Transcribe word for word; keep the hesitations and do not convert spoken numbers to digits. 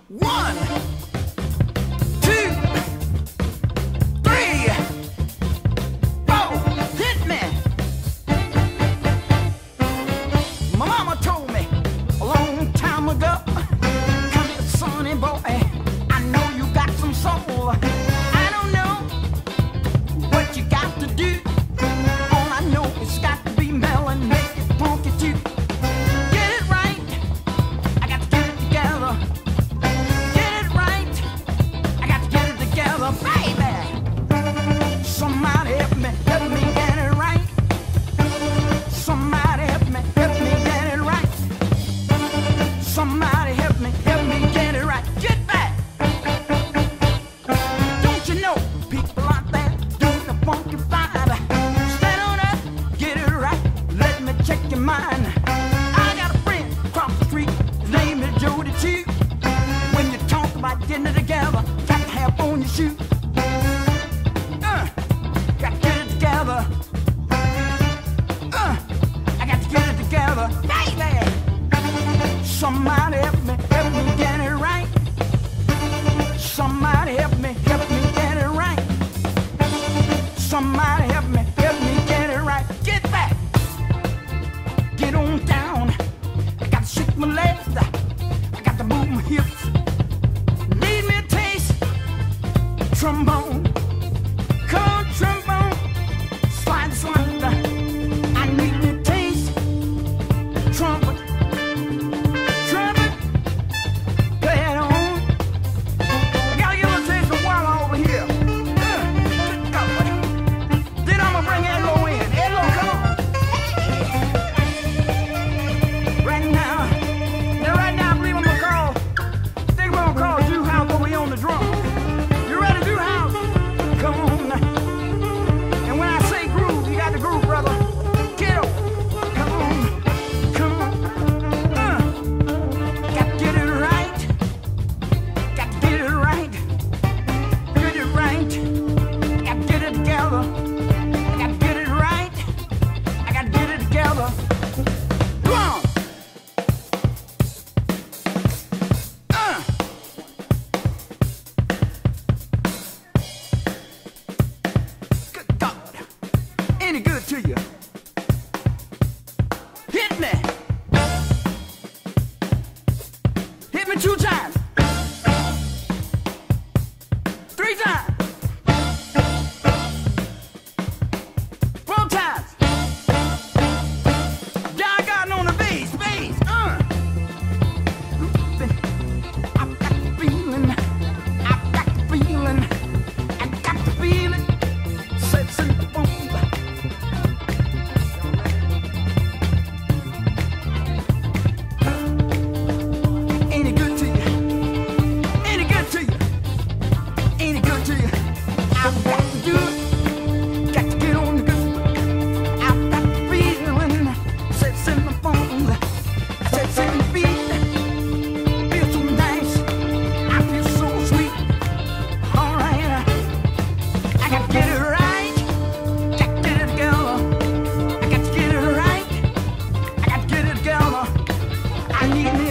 One, two, three, four. Hit me. My mama told me a long time ago, come here, sonny boy, I know you got some soul. I don't know what you got to do. All I know is got to be melon, make it funky too. Get it right, I got to get it together. Get it right, I got to get it together, baby. Somebody help me, help me get it right. Somebody help me, help me get it right. Somebody help me, help me get it right. Get back. Don't you know people out there doing the funky vibe? Stand on up, get it right. Let me check your mind. I got a friend across the street. His name is Jody too. When you talk about getting it together, got to have on your shoe. Uh, got to get it together. Uh, I got to get it together, baby. Somebody help me, help me get it right. Somebody help me, help me get it right. Somebody help me, help me get it right. Get back, get on down. I got to shake my legs, I got to move my hips. Need me a taste, trombone, come on trombone, slide, slide. I need me a taste, trumpet, trumpet, play it on. I gotta get a taste of wild over here. Uh, Then I'ma bring Elo in. Elo, come on. Right now, now right now I believe I'm gonna call, I think we're gonna call Drew House over here on the drum. You ready, Drew House? Come on now. And when I say groove, you got the groove, brother. Kiddo, come on, come on. Uh, got to get it right. Got to get it right. Get it right. Got to get it together. I got to get it right. I got to get it together. Come on. Uh. Good God. Any good to you? Hit me. Hit me two times. Three times. Four times. Doggone on the bass, bass. Uh. I've got the feeling. I've got the feeling. I got the feeling. Sets in the bones. Ain't it good to you? Ain't it good to you? Ain't it good to you? I've got to do it. Got to get on the good. I've got the feeling. Sets in the bones. Sets in the beat. Feels so nice. I feel so sweet. All right. I got to get it right. Got to get it together. I got to get it right. I got to get it together. I need